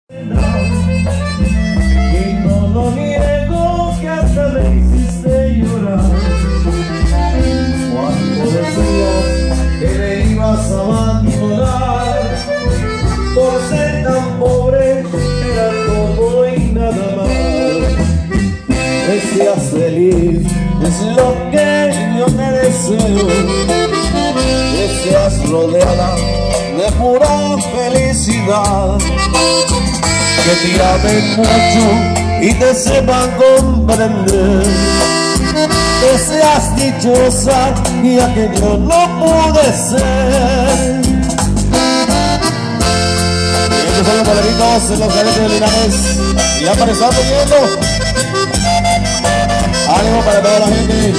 Y no lo niego que hasta me hiciste llorar cuando decías que me ibas a abandonar. Por ser tan pobre era todo y nada más. Que seas feliz es lo que yo te deseo, que seas rodeada de pura felicidad, que te amen mucho y te sepan comprender, que seas dichosa ya que yo no pude ser. Y estos son los boleritos en los cadetes de Linares, ya para estar poniendo ánimo para toda la gente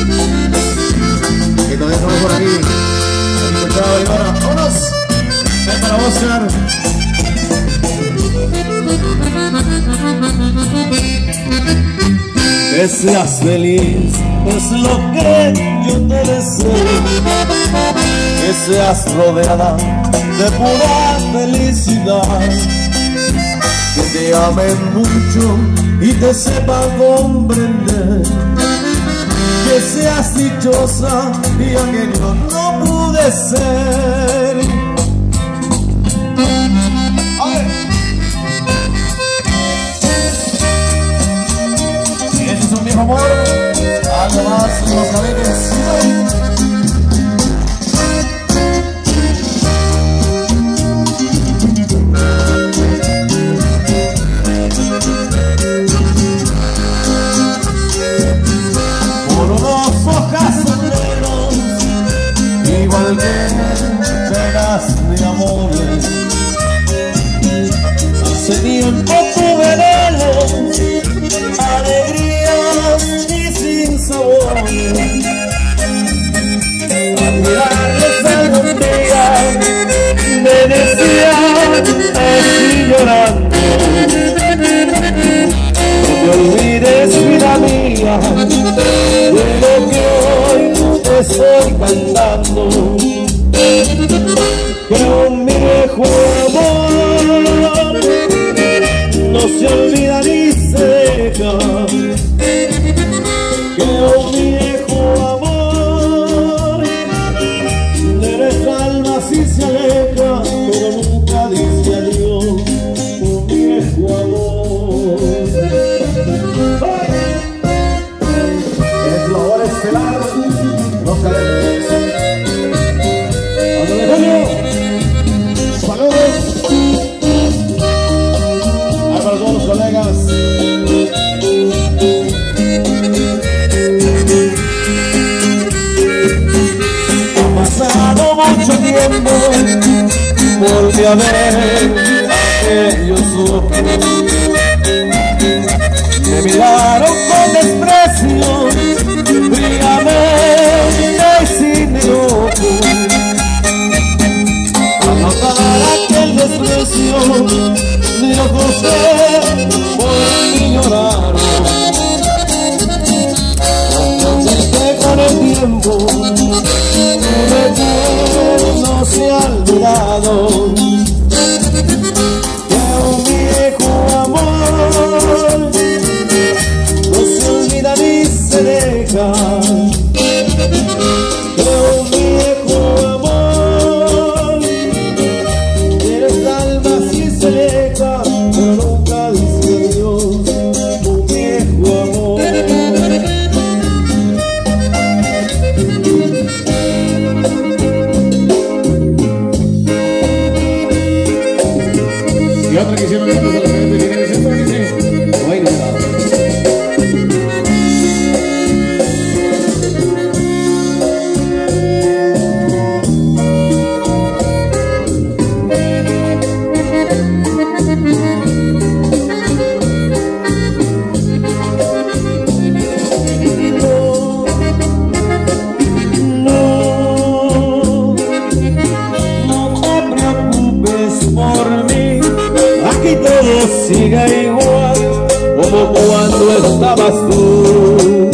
que todavía estamos por aquí. Chao, Ivana, vámonos. Ven para Oscar. Que seas feliz es lo que yo te deseo, que seas rodeada de pura felicidad, que te amen mucho y te sepan comprender, que seas dichosa ya que yo no pude ser. Y este es un viejo amor, algo más los cadetes. Igual que penas de amores, hace tiempo tuve velos, alegrías y sin sabores. Al mirarles algún día me decían así llorando: no te olvides, vida mía, de lo que hoy te estoy cantando, que un viejo amor no se olvida ni se deja, que un viejo amor de nuestra alma sí se aleja, pero nunca dice adiós. Un viejo amor es la hora estelar, los cadetes. Saludos a todos los colegas. Ha pasado mucho tiempo, volví a ver aquellos ojos, me miraron con desprecio, fríamente y sin enojo. Al notar aquel desprecio, mis ojos por mí lloraron. Entonces que con el tiempo tu recuerdo se ha olvidado, que un viejo amor no se olvida ni se deja, que un viejo amor de esta alma sí se deja, pero nunca dice adiós. Un viejo amor. Y otra que hicieron antes de la gente de Linares, esta que dice: no hay nada. Todo sigue igual como cuando estabas tú.